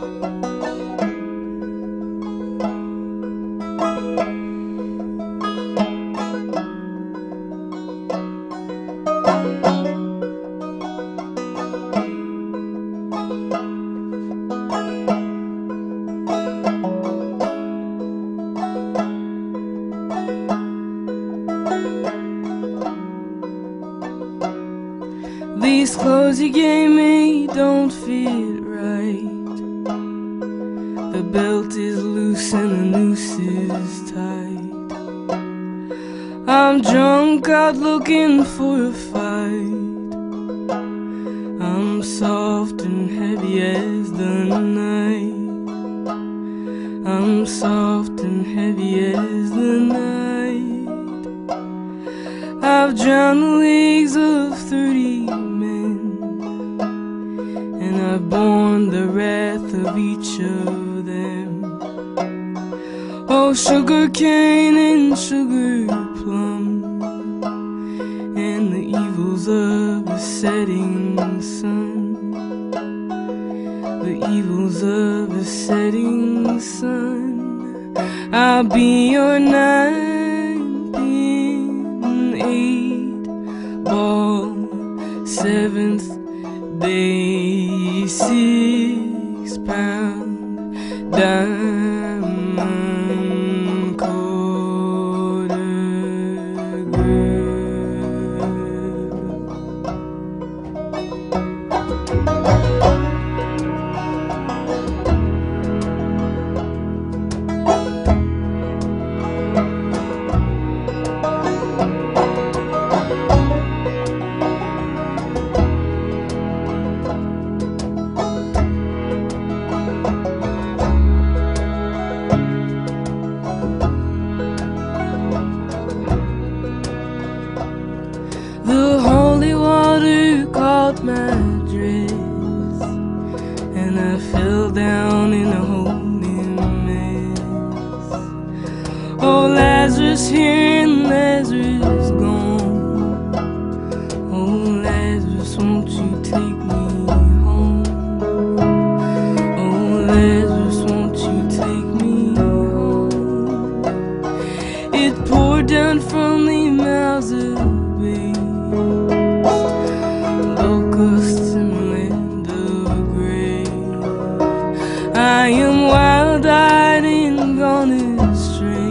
These clothes you gave me don't fit right. The belt is loose and the noose is tight. I'm drunk out looking for a fight. I'm soft and heavy as the night. I'm soft and heavy as the night. I've drowned the legs of 30 men, and I've borne the wrath of each of them. Oh, sugar cane and sugar plum, and the evils of the setting sun. The evils of the setting sun. I'll be your 9 pin 8 ball, 7th day 6 pound diamond quarter The holy water caught my dress, and I fell down in a holy mess. Oh, Lazarus here and Lazarus gone. Oh, Lazarus, won't you take me home? Oh, Lazarus, won't you take me home? It poured down from the mouths of locusts in the land of grave. I am wild-eyed and gone astray.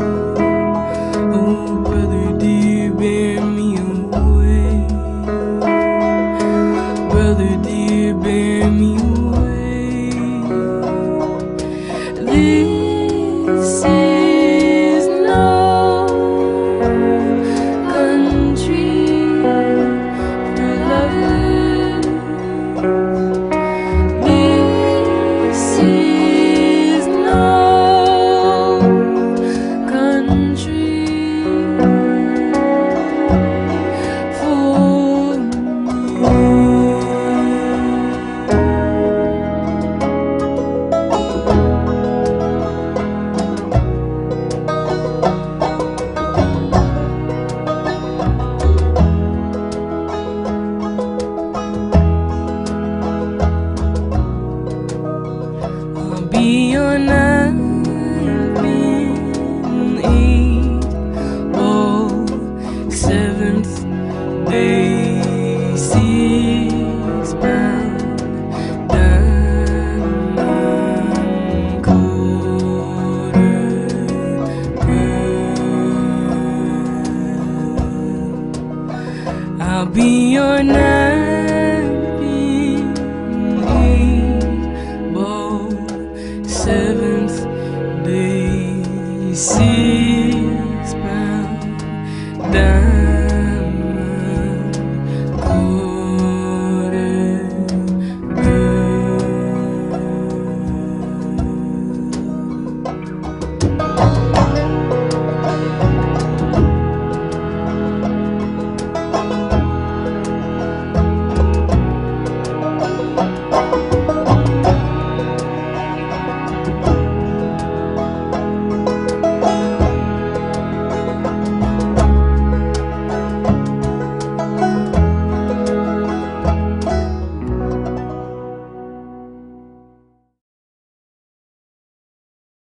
Oh, brother dear, bear me away. Brother dear, bear me away.